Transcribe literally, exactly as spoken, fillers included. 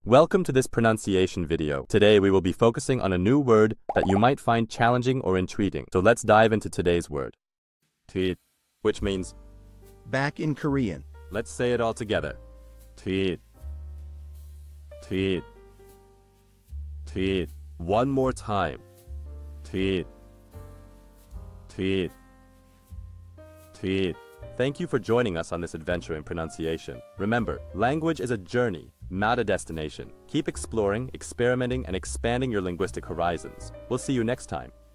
Welcome to this pronunciation video. Today we will be focusing on a new word that you might find challenging or intriguing. So let's dive into today's word. Dwit, which means back in Korean. Let's say it all together. Dwit. Dwit. Dwit. One more time. Dwit. Dwit. Dwit. Thank you for joining us on this adventure in pronunciation. Remember, language is a journey, not a destination. Keep exploring, experimenting, and expanding your linguistic horizons. We'll see you next time.